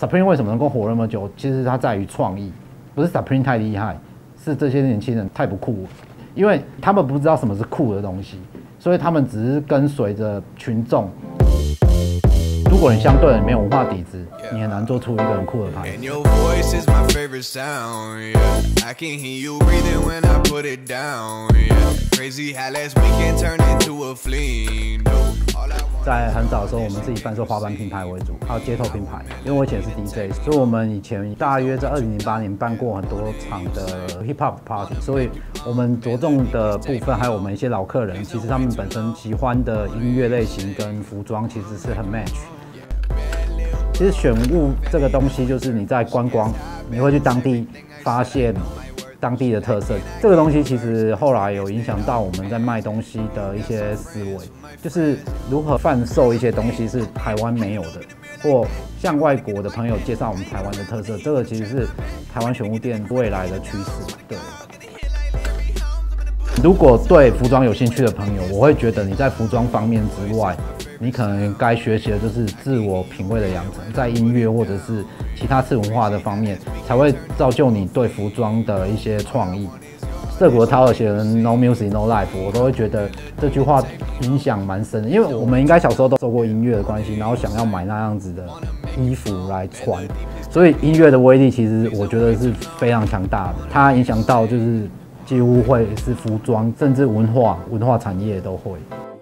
Supreme 为什么能够活那么久？其实它在于创意，不是 Supreme 太厉害，是这些年轻人太不酷了，因为他们不知道什么是酷的东西，所以他们只是跟随着群众。如果你相对没有文化底子，你很难做出一个很酷的牌子。在很早的时候，我们自己贩售滑板品牌为主，还有街头品牌。因为我以前是 DJ， 所以我们以前大约在2008年办过很多场的 Hip Hop Party， 所以我们着重的部分，还有我们一些老客人，其实他们本身喜欢的音乐类型跟服装其实是很 match。其实选物这个东西，就是你在观光，你会去当地发现当地的特色。这个东西其实后来有影响到我们在卖东西的一些思维，就是如何贩售一些东西是台湾没有的，或向外国的朋友介绍我们台湾的特色。这个其实是台湾选物店未来的趋势。对。如果对服装有兴趣的朋友，我会觉得你在服装方面之外，你可能该学习的就是自我品味的养成，在音乐或者是其他次文化的方面，才会造就你对服装的一些创意。涩谷的陶尔写的 "No music, no life"， 我都会觉得这句话影响蛮深的，因为我们应该小时候都受过音乐的关系，然后想要买那样子的衣服来穿，所以音乐的威力其实我觉得是非常强大的，它影响到就是几乎会是服装，甚至文化产业都会。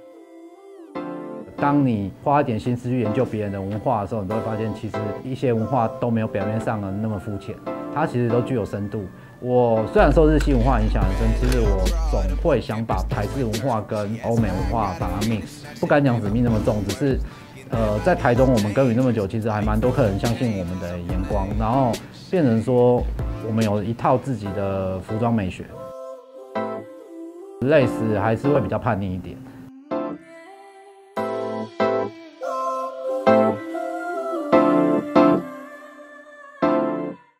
当你花一点心思去研究别人的文化的时候，你都会发现，其实一些文化都没有表面上的那么肤浅，它其实都具有深度。我虽然受日系文化影响很深，其实我总会想把台式文化跟欧美文化把它 mix， 不敢讲使命那么重，只是在台中我们耕耘那么久，其实还蛮多客人相信我们的眼光，然后变成说我们有一套自己的服装美学。类似还是会比较叛逆一点。